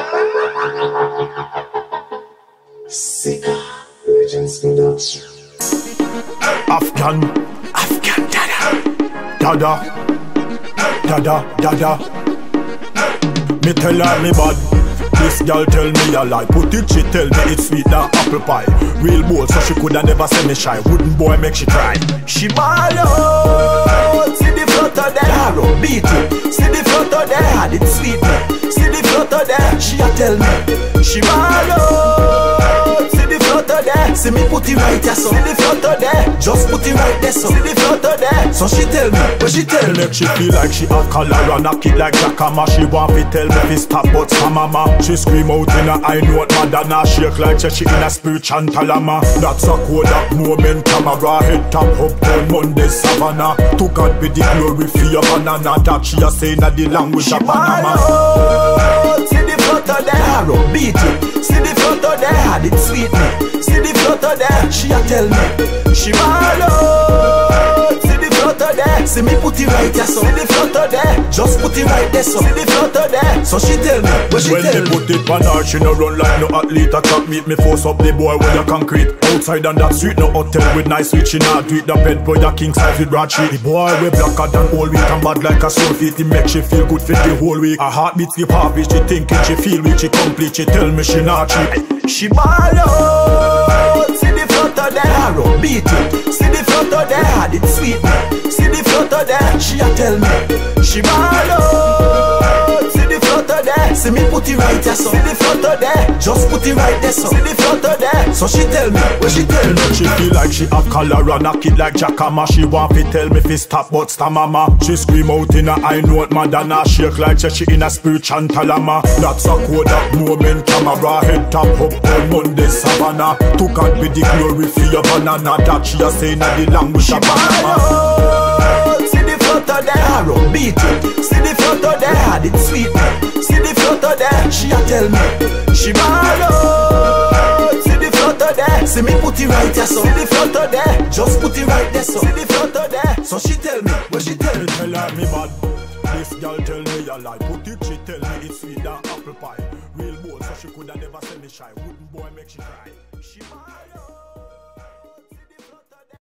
Sika Legends Production. Afghan dada, dada. Me tell her me bad. This girl tell me a lie. Put it, she tell me it's sweet than apple pie. Real bold, so she coulda never send me shy. Wooden boy make she cry. She ball out. See the flutter there, arrow beat it. See the flutter there, it sweet me. See the flutter there, she a tell me. She ball out. See the flutter there, see me put it right there, so see the flutter there, just put it right there, so see the flutter there. So she tell me, but she tell me, make she feel like she have color and knock it like Jacama. She want me tell me fi stop, but mama. She scream out in her eye note, Madonna shake like she in a spirit chantalama. That's a code that moment, camera head top up on Monday Savannah. To God be the glory for your banana. That she a saying that the language of Panama. See the flutter there, arrow beat it. See the flutter there, it sweet me. See the flutter there, she a tell me. She ball out. See the flutter there, see me put it right there, so see the flutter there, just put it right there, so see the flutter there. So she tell me, but she tell me, put it on her, she no run like no athlete. A trap meet me force up the boy with the concrete. Outside on that street, no hotel with nice switch. She not do it, the bed boy the king size with broad sheet. The boy we blacker than all week and bad like a soul feet. He make she feel good for the whole week. Her heartbeat skip heartbeat, she thinking she feel weak, she complete. She tell me she not cheat. She ball out. See the flutter there, arrow beat it. See the flutter there, it sweet me. See the flutter there, she a tell me. She ball out. See the flutter there, see me put it right there, so see the flutter there, just put it right there, so see the flutter there. So she tell me, what she tell me, she feel like she have color and knock it like Jacama. She want to tell me fi stop, but mama. She scream out in her eye note, Madonna shake like she in a spirit chantalama. That's a code that moment, camera head top up on Monday Savannah. To God be the glory for your banana. That she a saying that the language of Panama. See the flutter there, arrow beat it. See the flutter there, it sweet me. See the flutter there, she a tell me. She ball out. See the flutter there, see me put it right there, so see the flutter there, just put it right there, so see the flutter there. So she tell me, what she tell me, tell her me bad. This girl tell me a lie. Put it, she tell me it's sweet than apple pie. Real bold, so she coulda never send me shy. Wooden boy make she cry. She ball out.